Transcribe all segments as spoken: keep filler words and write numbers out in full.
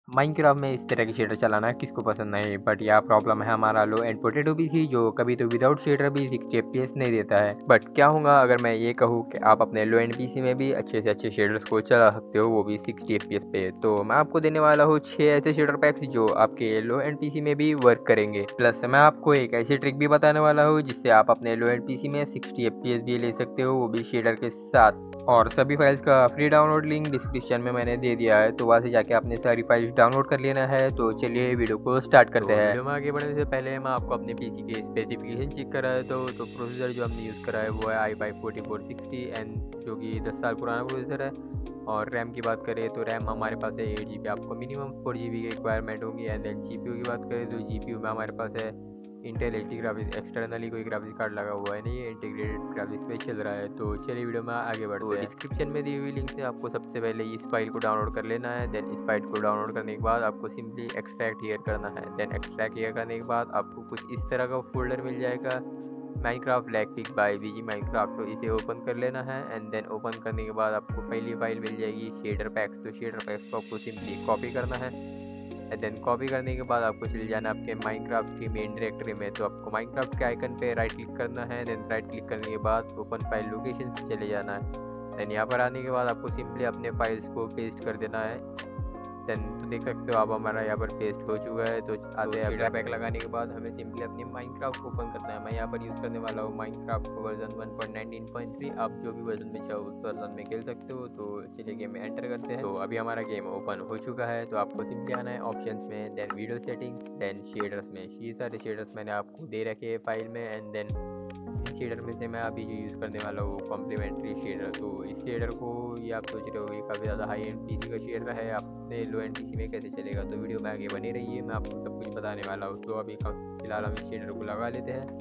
Minecraft में इस तरह की शेडर चलाना किसको पसंद नहीं, बट यह प्रॉब्लम है हमारा लो एंड पोटैटो पीसी जो कभी तो विदाउट शेडर भी सिक्सटी एफपीएस नहीं देता है। बट क्या होगा अगर मैं ये कहूँ कि आप अपने लो एंड पीसी में भी अच्छे से अच्छे शेडर्स को चला सकते हो, वो भी सिक्सटी एफपीएस पे। तो मैं आपको देने वाला हूँ छह ऐसे शेडर पैक्स जो आपके लो एंड पीसी में भी वर्क करेंगे। प्लस मैं आपको एक ऐसी ट्रिक भी बताने वाला हूँ जिससे आप अपने लो एंड पीसी में सिक्सटी एफपीएस भी ले सकते हो, वो भी शेडर के साथ। और सभी फाइल्स का फ्री डाउनलोड लिंक डिस्क्रिप्शन में मैंने दे दिया है, तो वहाँ से जाके आपने सारी फाइल्स डाउनलोड कर लेना है। तो चलिए वीडियो को स्टार्ट करते हैं। वीडियो में आगे बढ़ने से पहले मैं आपको अपने पीसी के स्पेसिफिकेशन चेक करा है। तो, तो प्रोसेसर जो हमने यूज़ करा है वो है I five forty four sixty and जो कि दस साल पुराना प्रोसेसर है। और रैम की बात करें तो रैम हमारे पास है एट जी बी, आपको मिनिमम फोर जी बी की रिक्वायरमेंट होगी। And then G P U की बात करें तो जी पी यू में हमारे पास है Intel H D graphics, externally कोई ग्राफिक्स कार्ड लगा हुआ है नहीं, ये इंटीग्रेटेड ग्राफिक्स पे चल रहा है। तो चलिए वीडियो में आगे बढ़ते हैं। डिस्क्रिप्शन में दी हुई लिंक से आपको सबसे पहले इस फाइल को डाउनलोड कर लेना है। देन इस फाइल को डाउनलोड करने के बाद आपको सिंपली एक्सट्रैक्ट हियर करना है। देन एक्सट्रैक्ट हियर करने के बाद आपको कुछ इस तरह का फोल्डर मिल जाएगा, Minecraft lag pick by BG Minecraft. तो इसे ओपन कर लेना है। एंड देन ओपन करने के बाद आपको पहली फाइल मिल जाएगी शेडर पैक्स। तो शेडर पैक्स को आपको सिंपली कॉपी करना है। एंड देन कॉपी करने के बाद आपको चले जाना आपके माइनक्राफ्ट की मेन डायरेक्टरी में। तो आपको माइनक्राफ्ट के आइकन पे राइट क्लिक करना है। देन राइट क्लिक करने के बाद ओपन फाइल लोकेशन पे चले जाना है। देन यहाँ पर आने के बाद आपको सिंपली अपने फाइल्स को पेस्ट कर देना है। देन तो देख सकते हो आप हमारा यहाँ पर पेस्ट हो चुका है। तो आते हैं शेडर पैक लगाने के बाद हमें सिंपली अपनी माइनक्राफ्ट को ओपन करना है। मैं यहाँ पर यूज़ करने वाला हूँ माइनक्राफ्ट को version one point nineteen point three. आप जो भी वर्जन में चाहो उस वर्जन में खेल सकते हो। तो चलिए गेम में एंटर करते हैं। तो अभी हमारा गेम ओपन हो चुका है। तो आपको सिंपली आना है ऑप्शंस में, then video settings, then shaders में। ये सारे शेडर्स मैंने आपको दे रखे हैं फाइल में। एंड देन शेडर में से मैं अभी जो यूज़ करने वाला हूँ कॉम्प्लीमेंट्री शेडर। तो इस शेडर को ये आप सोच रहे हो कि काफ़ी ज़्यादा हाई एंड पीसी का शेडर है, अपने लो एंड पीसी में कैसे चलेगा। तो वीडियो में आगे बनी रही है, मैं आपको सब कुछ बताने वाला हूँ। तो अभी फिलहाल हम इस शेडर को लगा लेते हैं।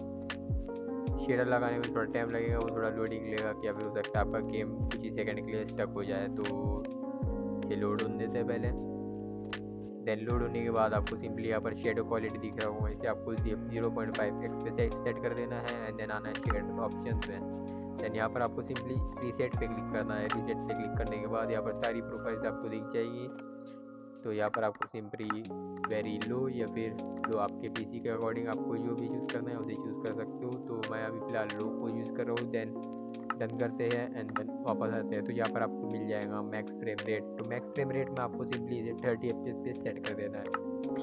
शेडर लगाने में थोड़ा टाइम लगेगा, वो थोड़ा लोडिंग लेगा, क्या फिर हो सकता है आपका गेम कुछ ही सेकंड के लिए स्टक हो जाए। तो इसे लोड होने देते हैं पहले। देन लोड होने के बाद आपको सिंपली यहाँ पर शेडो क्वालिटी दिख रहा होगा, इसे आपको जीरो पॉइंट फाइव एक्स पे सेट कर देना है। एंड देन आना है शेड ऑप्शन में। देन यहाँ पर आपको सिंपली रीसेट पे क्लिक करना है। रीसेट पे क्लिक करने के बाद यहाँ पर सारी प्रोफाइल्स आपको दिख जाएगी। तो यहाँ पर आपको सिंपली वेरी लो या फिर लो, आपके पीसी के अकॉर्डिंग आपको जो भी चूज़ करना है उसे चूज़ कर सकते हो। तो मैं अभी फ़िलहाल लो को यूज़ कर रहा हूँ। देन डन करते हैं एंड देन वापस आते हैं। तो यहाँ पर आपको मिल जाएगा मैक्स फ्रेम रेट। तो मैक्स फ्रेम रेट में आपको सिंपली इसे थर्टी एफ पी एस पे सेट कर देना है।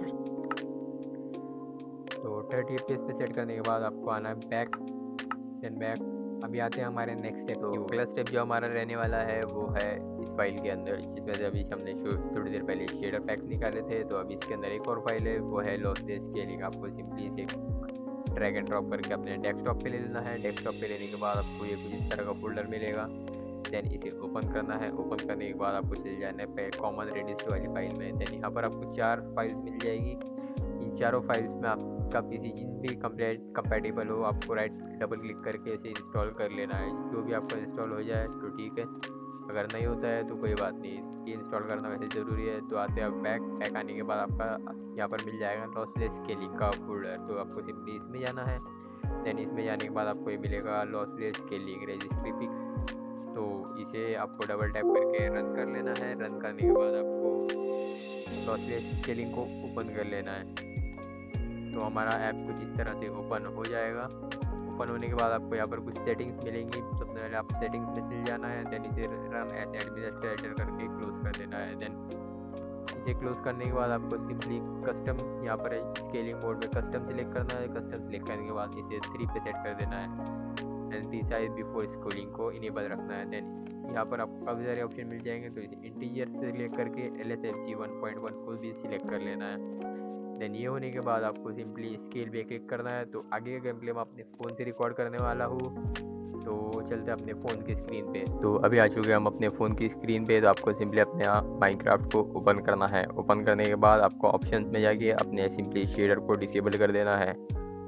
तो थर्टी एफ पी एस पे सेट करने के बाद आपको आना है बैक, देन बैक। अभी आते हैं हमारे नेक्स्ट स्टेप की। अगला स्टेप जो हमारा रहने वाला है वो है इस फाइल के अंदर, जिसमें से अभी हमने थोड़ी देर पहले शेडर पैक्स निकाले थे। तो अभी इसके अंदर एक और फाइल है, वो है लॉसलेस स्केलिंग। आपको सिंपली इसे ड्रैग एंड ड्रॉप करके अपने डेस्कटॉप पे ले लेना है। डेस्कटॉप पे लेने के बाद आपको ये कुछ इस तरह का फोल्डर मिलेगा। देन इसे ओपन करना है। ओपन करने के बाद आपको चले जाना है पे कॉमन रेडिस्ट वाली फाइल में। देन यहाँ पर आपको चार फाइल्स मिल जाएगी। इन चारों फाइल्स में आपका पीसी जिन भी कंप्लीट कंपेटेबल हो, आपको राइट डबल क्लिक करके इसे इंस्टॉल कर लेना है। जो भी आपको इंस्टॉल हो जाए तो ठीक है, अगर नहीं होता है तो कोई बात नहीं, ये इंस्टॉल करना वैसे ज़रूरी है। तो आते हैं आप बैक। बैक आने के बाद आपका यहाँ पर मिल जाएगा लॉसलेस स्केलिंग का फोल्डर। तो आपको सिंपली इसमें जाना है। देन इसमें जाने के बाद आपको ये मिलेगा लॉसलेस स्केलिंग रजिस्ट्री पिक्स। तो इसे आपको डबल टैप करके रन कर लेना है। रन करने के बाद आपको लॉसलेस स्केलिंग को ओपन कर लेना है। तो हमारा ऐप कुछ इस तरह से ओपन हो जाएगा। ओपन होने के बाद आपको यहाँ पर कुछ सेटिंग्स मिलेंगी। सबसे पहले आप सेटिंग्स में चल जाना है। देन इसे रन एज एडमिनिस्ट्रेटर करके क्लोज कर देना है। देन इसे क्लोज करने के बाद आपको सिंपली कस्टम, यहाँ पर स्केलिंग मोड में कस्टम सेलेक्ट करना है। कस्टम सेलेक्ट करने के बाद इसे थ्री पे सेट कर देना है। एंड रिसाइज बिफोर स्केलिंग को इनेबल रखना है। देन यहाँ पर आपको काफ़ी सारे ऑप्शन मिल जाएंगे। तो इसे इंटीजर से सिलेक्ट करके L S F G one point one को भी सिलेक्ट कर लेना है। देन ये होने के बाद आपको सिंपली स्केल पे क्लिक करना है। तो आगे का गेम प्ले मैं अपने फ़ोन से रिकॉर्ड करने वाला हूँ। तो चलते हैं अपने फ़ोन की स्क्रीन पे। तो अभी आ चुके हैं हम अपने फ़ोन की स्क्रीन पे। तो आपको सिंपली अपने माइनक्राफ्ट को ओपन करना है। ओपन करने के बाद आपको ऑप्शंस में जाके अपने सिंपली शेडर को डिसेबल कर देना है।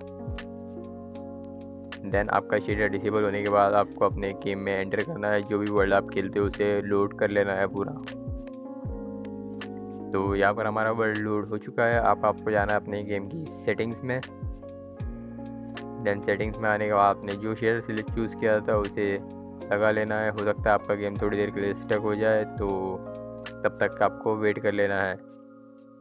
देन आपका शेडर डिसेबल होने के बाद आपको अपने गेम में एंटर करना है। जो भी वर्ल्ड आप खेलते हो उसे लोड कर लेना है पूरा। तो यहाँ पर हमारा वर्ल्ड लोड हो चुका है। आप आपको जाना है अपने गेम की सेटिंग्स में। देन सेटिंग्स में आने के बाद आपने जो शेयर सिलेक्ट चूज़ किया था उसे लगा लेना है। हो सकता है आपका गेम थोड़ी देर के लिए स्टक हो जाए, तो तब तक आपको वेट कर लेना है।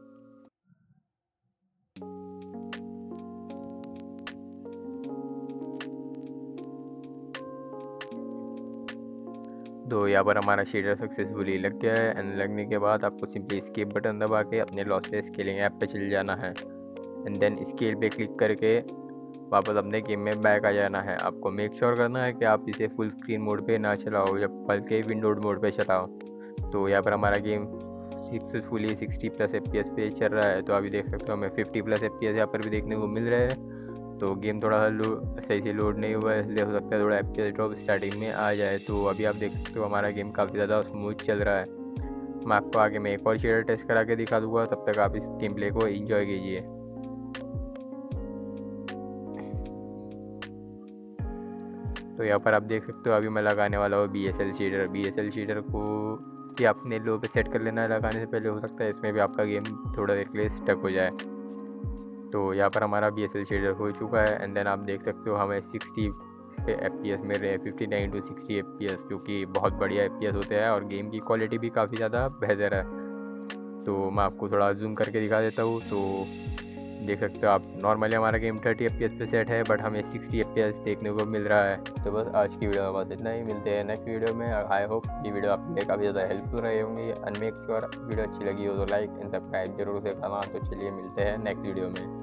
तो यहाँ पर हमारा शेडर सक्सेसफुली लग गया है एंड लगने के बाद आपको सिंपली स्केप बटन दबा के अपने लॉसलेस स्केलिंग ऐप पे चल जाना है एंड देन स्केल पे क्लिक करके वापस अपने गेम में बैक आ जाना है। आपको मेक श्योर करना है कि आप इसे फुल स्क्रीन मोड पे ना चलाओ, जब बल्कि विंडोड मोड पे चलाओ। तो यहाँ पर हमारा game successfully sixty plus F P S पे चल रहा है। तो अभी देख सकते हो हमें fifty plus F P S यहाँ पर भी देखने को मिल रहे हैं। तो गेम थोड़ा सा लोड सही से लोड नहीं हुआ है, इसलिए हो सकता है थोड़ा F P S drop starting में आ जाए। तो अभी आप देख सकते हो हमारा गेम काफ़ी ज़्यादा स्मूथ चल रहा है। मैं आपको आगे में एक और शेडर टेस्ट करा के दिखा दूंगा, तब तक आप इस गेम प्ले को एंजॉय कीजिए। तो यहाँ पर आप देख सकते हो अभी मैं लगाने वाला हूँ B S L shader. B S L shader को भी आपने लो पे सेट कर लेना है लगाने से पहले, हो सकता है इसमें भी आपका गेम थोड़ा देर के लिए स्टक हो जाए। तो यहाँ पर हमारा बी एस एल शेडर हो चुका है एंड देन आप देख सकते हो हमें सिक्सटी पे एफ पी एस मिल रहे हैं, fifty nine to sixty F P S, जो कि बहुत बढ़िया एफ पी एस होते हैं और गेम की क्वालिटी भी काफ़ी ज़्यादा बेहतर है। तो मैं आपको थोड़ा जूम करके दिखा देता हूँ। तो देख सकते हो आप, नॉर्मली हमारा game thirty F P S पे सेट है बट हमें सिक्सटी एफ पी एस देखने को मिल रहा है। तो बस आज की वीडियो में बस इतना ही, मिलते हैं नेक्स्ट वीडियो में। आई होप ये वीडियो आपके लिए काफ़ी ज़्यादा हेल्पफुल रहे होंगे एंड मेक श्योर वीडियो अच्छी लगी हो तो लाइक एंड सब्सक्राइब जरूर से करना। तो चलिए मिलते हैं नेक्स्ट वीडियो में।